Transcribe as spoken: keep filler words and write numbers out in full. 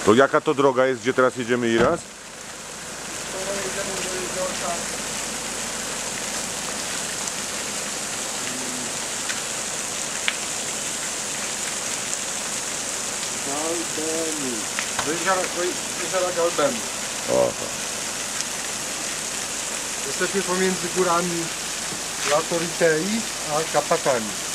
To jaka to droga jest, gdzie teraz jedziemy i raz? Jedziemy do jeziorka. Galbeny. Do jeziora, do jeziora Galbeny. Aha. Jesteśmy pomiędzy górami Latoritei a Kapakami.